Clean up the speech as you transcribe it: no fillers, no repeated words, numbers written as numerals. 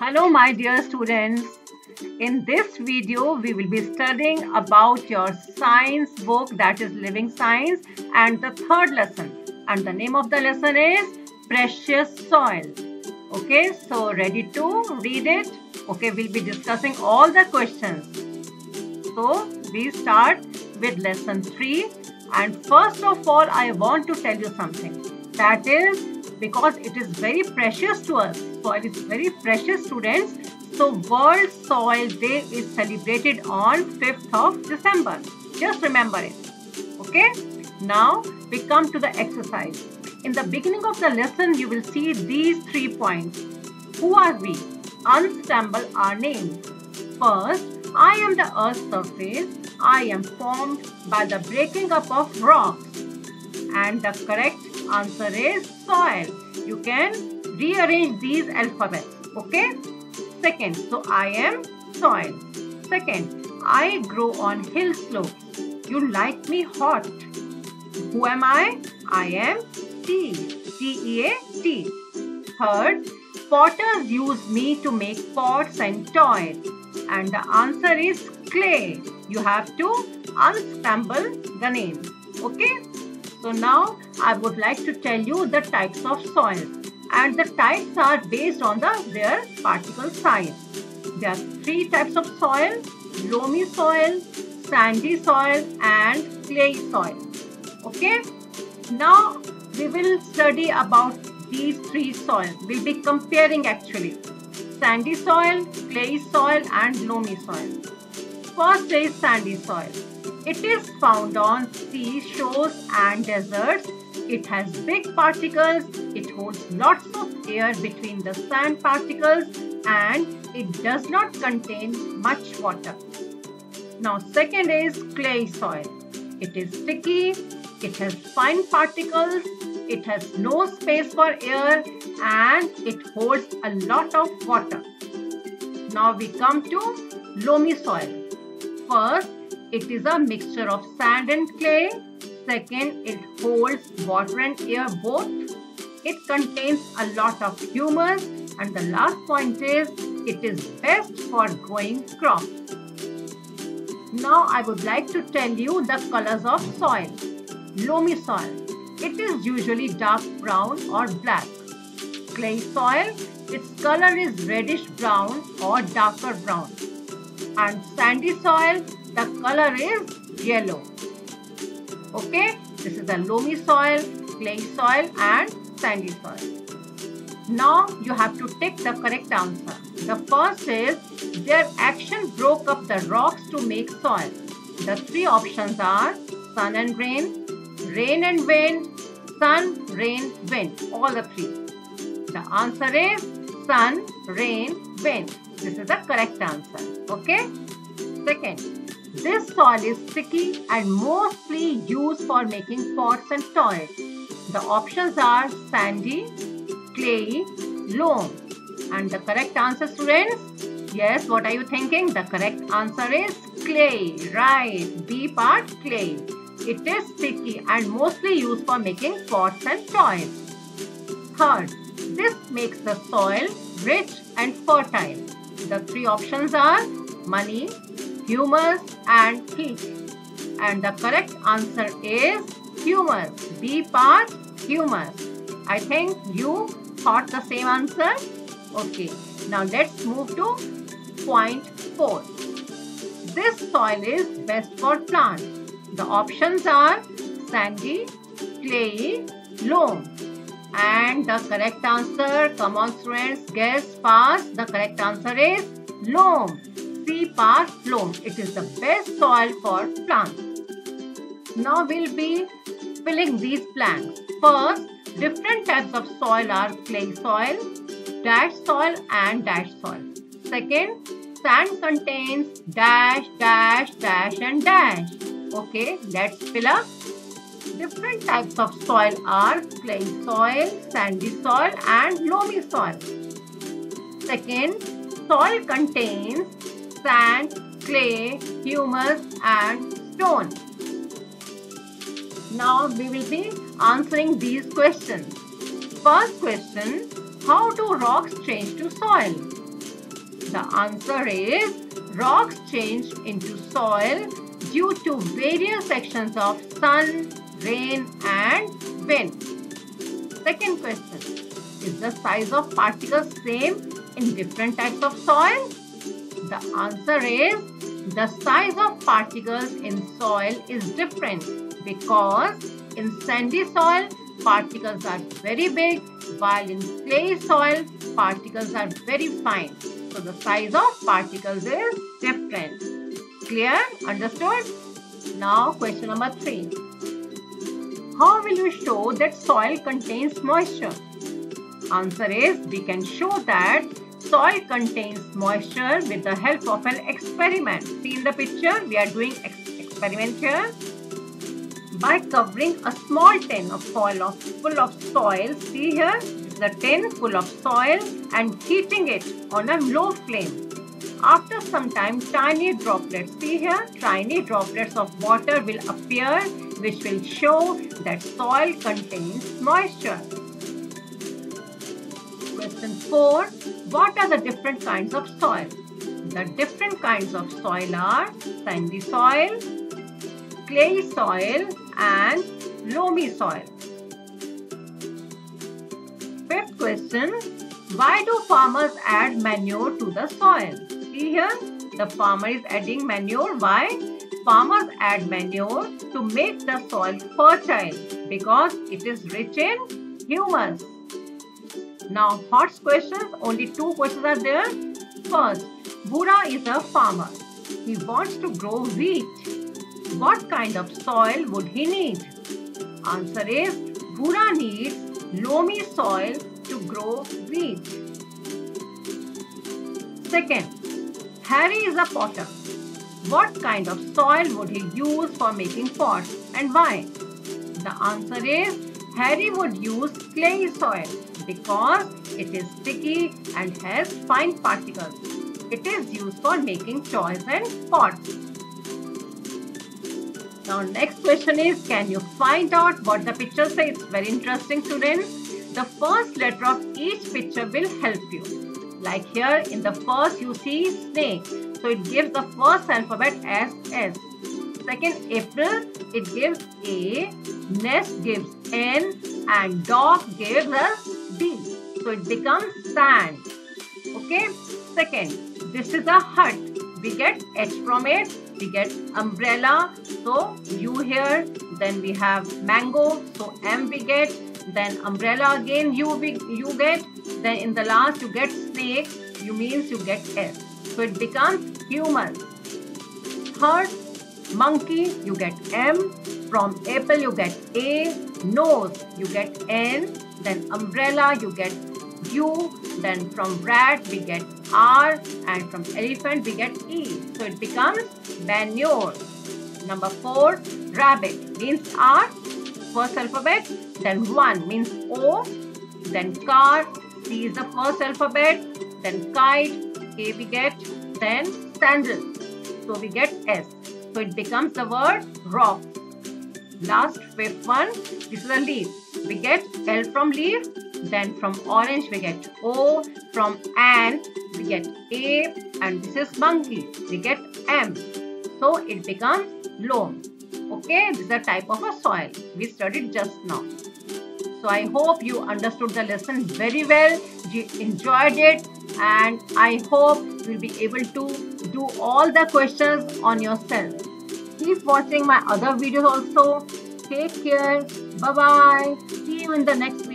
Hello my dear students. In this video we will be studying about your science book, that is Living Science, and the third lesson, and the name of the lesson is Precious Soil. Okay, so ready to read it? Okay, we'll be discussing all the questions. So we start with lesson 3, and first of all I want to tell you something, that is because it is very precious to us. Soil is very precious, students. So World Soil Day is celebrated on 5th of December. Just remember it. Okay. Now we come to the exercise. In the beginning of the lesson you will see these 3 points. Who are we? Unstumble our names. First, I am the earth's surface. I am formed by the breaking up of rocks. And the correct answer is soil. You can rearrange these alphabets. Okay. Second, so I am soil. Second, I grow on hill slopes. You like me hot. Who am I? I am tea. T-E-A-T. Third, potters use me to make pots and toys. And the answer is clay. You have to unstumble the name. Okay. So now I would like to tell you the types of soil, and the types are based on their particle size. There are 3 types of soil: loamy soil, sandy soil and clayey soil. Okay. Now we will study about these 3 soils. We'll be comparing actually sandy soil, clayey soil and loamy soil. First is sandy soil. It is found on seashores and deserts. It has big particles. It holds lots of air between the sand particles and it does not contain much water. Now second is clay soil. It is sticky. It has fine particles. It has no space for air and it holds a lot of water. Now we come to loamy soil. First, it is a mixture of sand and clay. Second, it holds water and air both. It contains a lot of humus. And the last point is, it is best for growing crops. Now I would like to tell you the colors of soil. Loamy soil. It is usually dark brown or black. Clay soil, its color is reddish brown or darker brown. And sandy soil, the color is yellow. Okay, this is the loamy soil, clay soil and sandy soil. Now you have to take the correct answer. The first is, their action broke up the rocks to make soil. The 3 options are sun and rain and wind, sun, rain, wind, all the 3. The answer is sun, rain, wind. This is the correct answer. Okay. Second, this soil is sticky and mostly used for making pots and toys. The options are sandy, clayey, loam. And the correct answer, students? Yes, what are you thinking? The correct answer is clay. Right. B part, clay. It is sticky and mostly used for making pots and toys. Third, this makes the soil rich and fertile. The 3 options are money, humus and heat. And the correct answer is humus. B part, humus. I think you thought the same answer. Okay. Now let's move to point 4. This soil is best for plants. The options are sandy, clayey, loam. And the correct answer, come on students, guess fast. The correct answer is loam. C part, loam. It is the best soil for plants. Now we'll be filling these blanks. First, different types of soil are clay soil, dash soil and dash soil. Second, sand contains dash, dash, dash and dash. Okay, let's fill up. Different types of soil are clay soil, sandy soil and loamy soil. Second, soil contains sand, clay, humus and stone. Now we will be answering these questions. First question, how do rocks change to soil? The answer is rocks change into soil due to various actions of sun, rain and wind. Second question. Is the size of particles same in different types of soil? The answer is the size of particles in soil is different because in sandy soil particles are very big while in clay soil particles are very fine. So the size of particles is different. Clear? Understood? Now question number 3. How will you show that soil contains moisture? Answer is we can show that soil contains moisture with the help of an experiment. See in the picture, we are doing experiment here. By covering a small tin full of soil, see here, this is a tin full of soil and heating it on a low flame. After some time, tiny droplets, see here, tiny droplets of water will appear which will show that soil contains moisture. Question 4. What are the different kinds of soil? The different kinds of soil are sandy soil, clay soil and loamy soil. Fifth question. Why do farmers add manure to the soil? See here, the farmer is adding manure. Why? Farmers add manure to make the soil fertile because it is rich in humus. Now, hot questions. Only 2 questions are there. First, Bura is a farmer. He wants to grow wheat. What kind of soil would he need? Answer is Bura needs loamy soil to grow wheat. Second, Harry is a potter. What kind of soil would he use for making pots and why? The answer is Harry would use clay soil because it is sticky and has fine particles. It is used for making toys and pots. Now next question is, can you find out what the picture says? It's very interesting, students. The first letter of each picture will help you. Like here in the first you see snake. So it gives the first alphabet as S. Second, April, it gives A. Nest gives N. And dog gives us D. So it becomes sand. Okay. Second, this is a hut. We get H from it. We get umbrella. So U here. Then we have mango. So M we get. Then umbrella again you get. Then in the last you get snake. You means you get S. So it becomes humus. Third, monkey, you get M. From apple you get A. Nose you get N. Then umbrella you get U. Then from rat we get R. And from elephant we get E. So it becomes manure. Number 4, rabbit means R. First alphabet. Then 1 means O. Then car, C is the first alphabet. Then kite, K we get. Then sandal. So we get S. So it becomes the word rock. Last, 5th one. This is a leaf. We get L from leaf. Then from orange we get O. From ant we get A. And this is monkey. We get M. So it becomes loam. Okay, this is a type of a soil we studied just now. So I hope you understood the lesson very well. You enjoyed it. And I hope you will be able to do all the questions on yourself. Keep watching my other videos also. Take care. Bye-bye. See you in the next video.